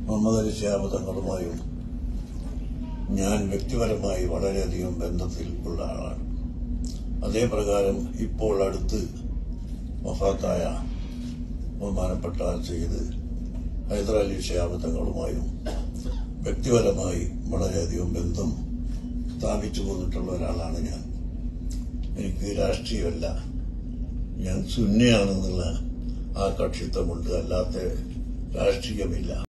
മുഹമ്മദ് അലി ശിഹാബ് തങ്ങളുമായും ഞാൻ വ്യക്തിപരമായി വളരെയധികം ബന്ധത്തിൽ ഉള്ള ആളാണ്. അതേപ്രകാരം ഇപ്പോൾ അടുത്ത് വഫാത്തായ ബഹുമാനപ്പെട്ട സയ്യിദ് ഹൈദർ അലി ശിഹാബ് തങ്ങളുമായും വ്യക്തിപരമായി വളരെയധികം ബന്ധം സ്ഥാപിച്ചു പോന്നിട്ടുള്ള ഒരാളാണ് ഞാൻ. എനിക്ക് രാഷ്ട്രീയമല്ല, ഞാൻ സുന്നിയാണെന്നുള്ള ആ കക്ഷിത്വമുണ്ട്, അല്ലാത്ത രാഷ്ട്രീയമില്ല.